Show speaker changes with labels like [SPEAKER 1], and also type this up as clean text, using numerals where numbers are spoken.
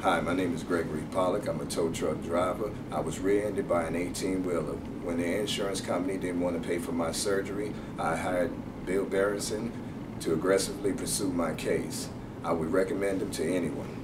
[SPEAKER 1] Hi, my name is Gregory Pollock. I'm a tow truck driver. I was rear-ended by an 18-wheeler. When the insurance company didn't want to pay for my surgery, I hired Berenson to aggressively pursue my case. I would recommend him to anyone.